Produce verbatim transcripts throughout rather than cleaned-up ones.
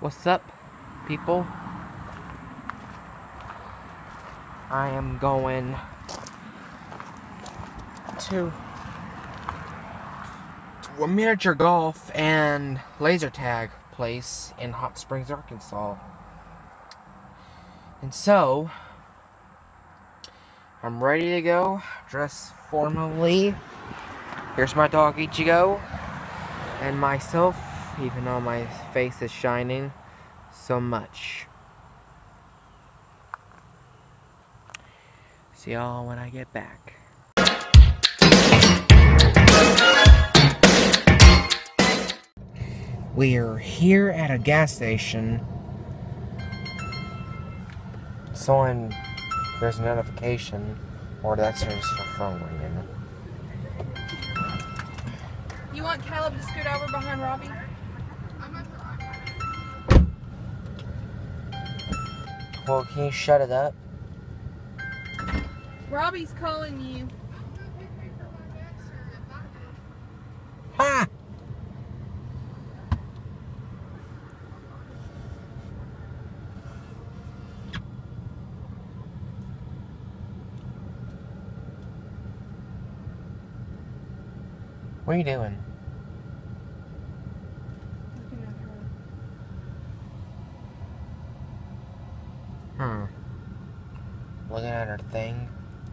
What's up, people? I am going to, to a miniature golf and laser tag place in Hot Springs, Arkansas. And so, I'm ready to go, dressed formally. Here's my dog Ichigo, and myself, even though my face is shining so much. See y'all when I get back. We're here at a gas station. So when there's a notification, or that's just your phone ringing. You want Caleb to scoot over behind Robbie? Well, can you shut it up? Robbie's calling you. Ha! What are you doing? Looking at Hmm. her. Looking at her thing.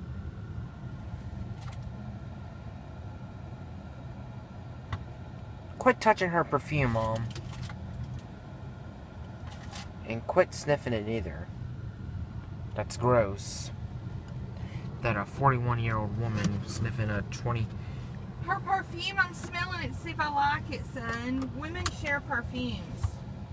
Quit touching her perfume, Mom. And quit sniffing it either. That's gross. That a forty-one-year-old woman sniffing a twenty... Her perfume, I'm smelling it to see if I like it, son. Women share perfumes.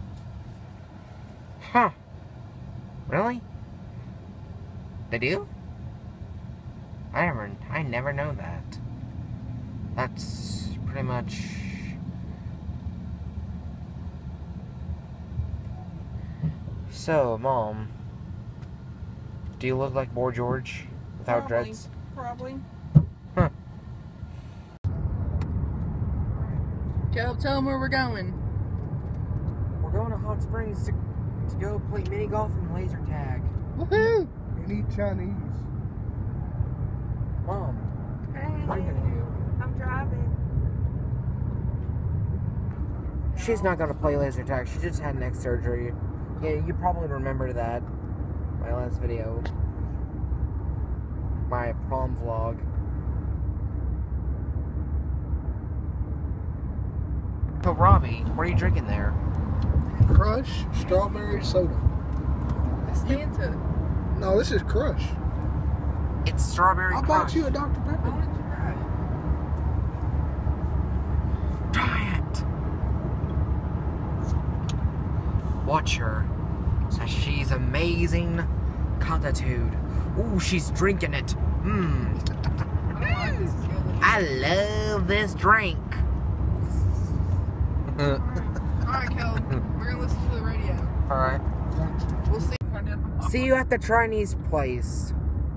Huh. Really? They do? I never, I never know that. That's pretty much... So, Mom, do you look like Boy George without Probably. dreads? Probably. Huh. Caleb, tell them where we're going. We're going to Hot Springs to, to go play mini golf and laser tag. Woohoo! You need Chinese. Mom, Hey, what are you gonna do? I'm driving. She's not gonna play laser tag. She just had neck surgery. Yeah, you probably remember that. My last video. My prom vlog. So, Robbie, what are you drinking there? Crush strawberry soda. Santa. No, this is Crush. It's strawberry I crush. bought you a Doctor I Pepper. wanted to try. Try it. Watch her. As she's amazing attitude. Ooh, she's drinking it. Mmm. I don't like this. I love this drink. Alright, Caleb. We're gonna listen to the radio. Alright. We'll see. See you at the Chinese place.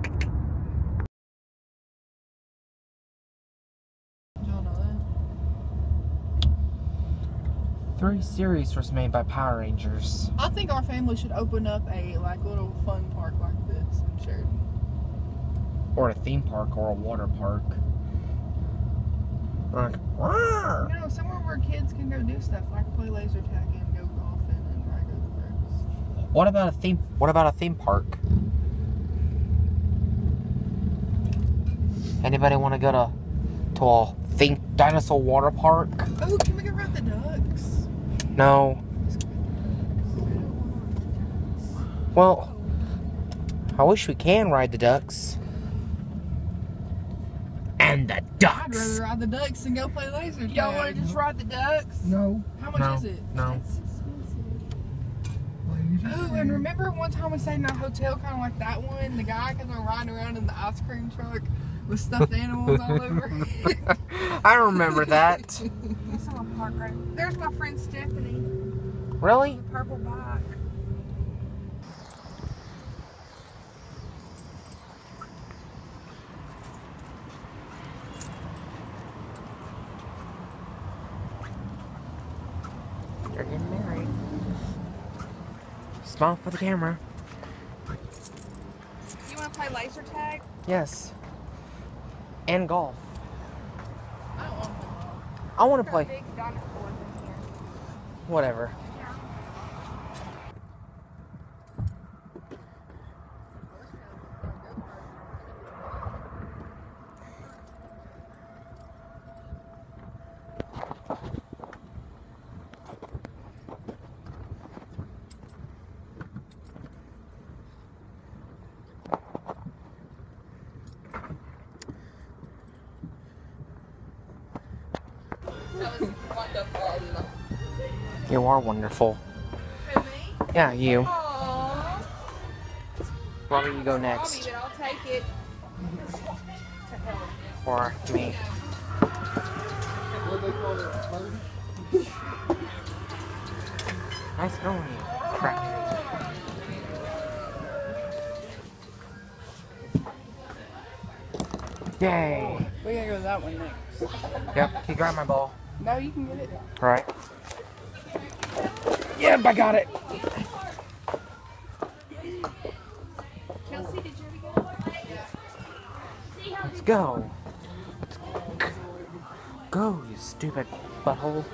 Did y'all know that? Three series was made by Power Rangers. I think our family should open up a like little fun park like this in Sheridan. Or a theme park or a water park. Like, "Rawr." You know, somewhere where kids can go do stuff like play laser tag and go golfing and ride go karts. What about a theme what about a theme park? Anybody want to go to to a theme dinosaur water park? Oh, can we go ride the ducks? No. Well, I wish we can ride the ducks. And the I'd ducks. rather ride the ducks and go play laser tag. Y'all want to just ride the ducks? No. How much No, is it? no. Oh, and remember one time we stayed in a hotel kind of like that one? The guy kept on riding around in the ice cream truck with stuffed animals all over. I remember that. That's on a park right. There's my friend Stephanie. Really? The purple bike. They're getting married. Smile for the camera. You want to play laser tag? Yes. And golf. I don't want to. I want to play. Big dinosaurs in here. Whatever. That was wonderful. You are wonderful. Who, me? Yeah, you. Aww. Robbie, you go Bobby, next. but I'll take it. Or me. What do they call that? Birdie? Nice going, you crap. Yay. We gotta go to that one next. Yep, can you grab my ball? No, you can get it. Alright. Yep, I got it. Kelsey, did you ever get it? Let's go. Go, you stupid butthole.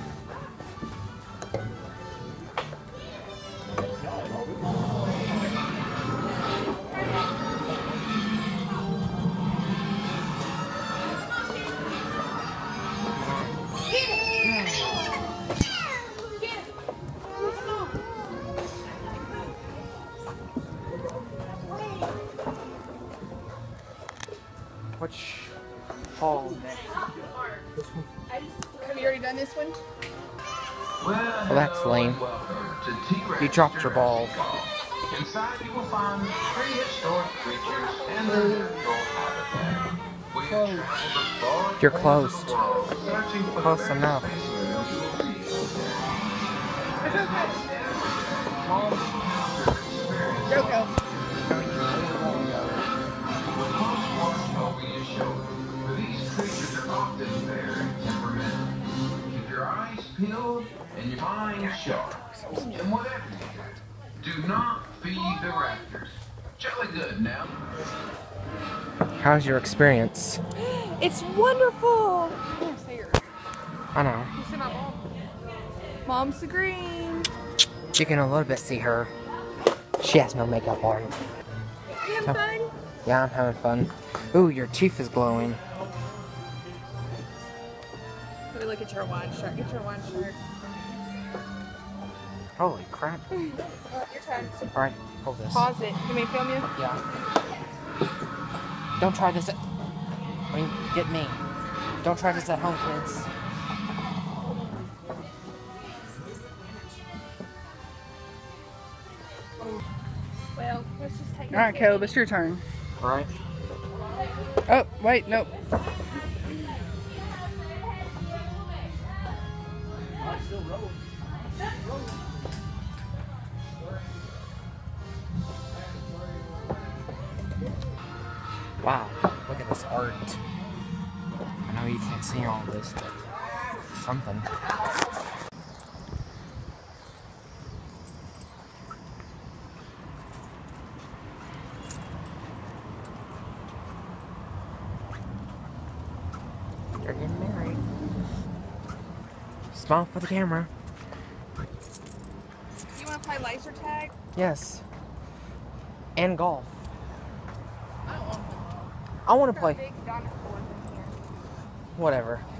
Which hall next? Have you already done this one? Well, that's lame. You dropped your ball. Inside you will find prehistoric creatures and their natural habitat. We have traveled the far You're corners of closed. the world, searching for Close the enough. Go, go. These creatures are often very temperamental. Keep your eyes peeled and your mind sharp. And whatever you do, do not feed the raptors. Jolly good now. How's your experience? It's wonderful. Yes, here. I know. You see my mom? Mom's the green. You can a little bit see her. She has no makeup on. You having fun? Yeah, I'm having fun. Ooh, your teeth is glowing. Let me look at your wine shirt. Get your wine shirt. Holy crap. Alright, your turn. Alright, hold this. Pause it. You mean film you? Yeah. Don't try this at... I mean, get me. Don't try this at home, kids. Well, let's just take it. All right, Caleb, it's your turn. Alright. Oh, wait, nope. Wow, look at this art. I know you can't see all this, but it's something. They're getting married. Smile for the camera. You want to play laser tag? Yes. And golf. I don't want to. I want to play. Big dinosaurs in here. Whatever.